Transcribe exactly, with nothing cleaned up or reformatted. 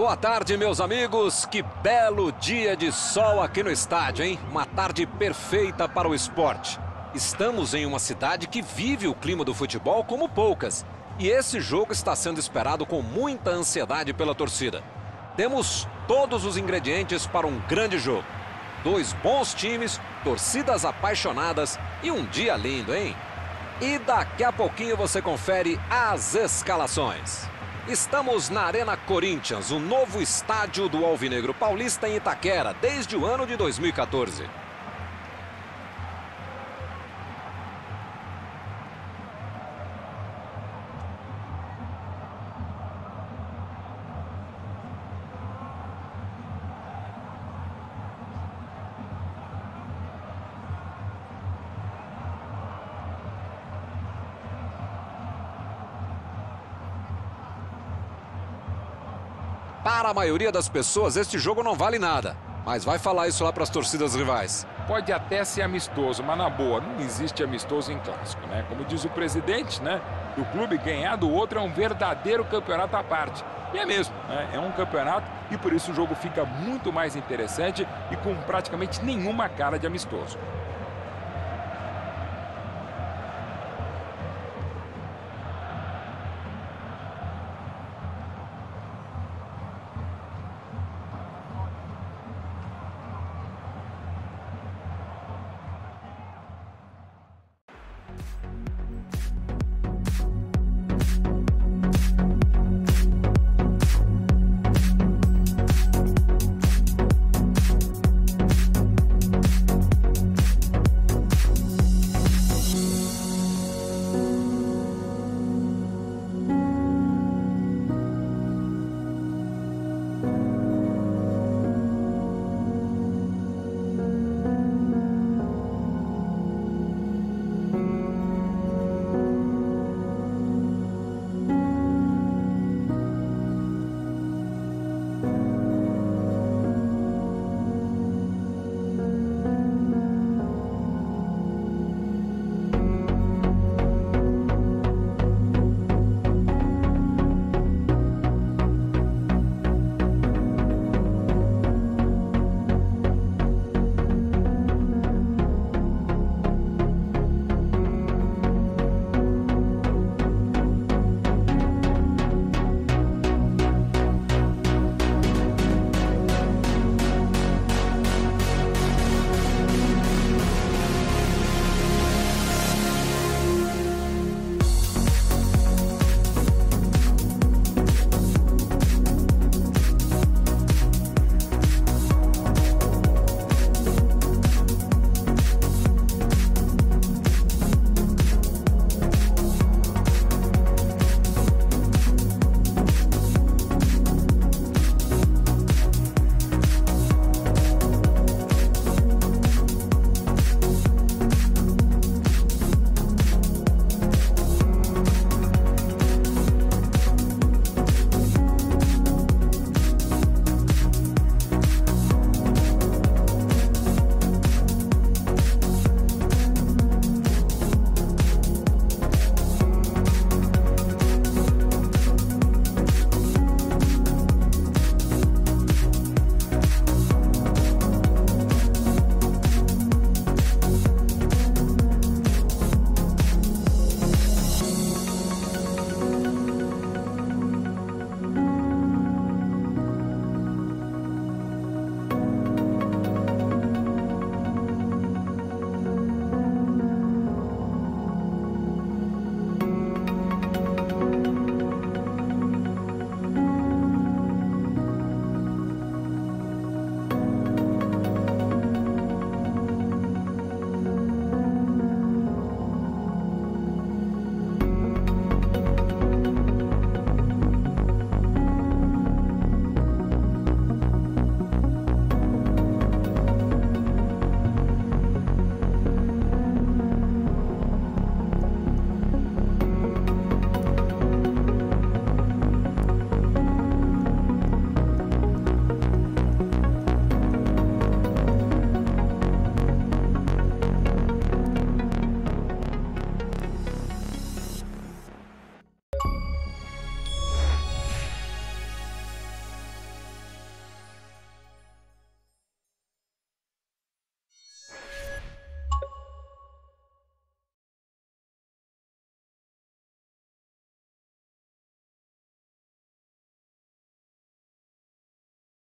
boa tarde, meus amigos. Que belo dia de sol aqui no estádio, hein? Uma tarde perfeita para o esporte. Estamos em uma cidade que vive o clima do futebol como poucas. E esse jogo está sendo esperado com muita ansiedade pela torcida. Temos todos os ingredientes para um grande jogo. Dois bons times, torcidas apaixonadas e um dia lindo, hein? E daqui a pouquinho você confere as escalações. Estamos na Arena Corinthians, o novo estádio do Alvinegro Paulista em Itaquera, desde o ano de dois mil e quatorze. Para a maioria das pessoas, este jogo não vale nada. Mas vai falar isso lá para as torcidas rivais. Pode até ser amistoso, mas na boa, não existe amistoso em clássico, né? Como diz o presidente, né? Do clube, ganhar do outro é um verdadeiro campeonato à parte. E é mesmo, né? É um campeonato e por isso o jogo fica muito mais interessante e com praticamente nenhuma cara de amistoso.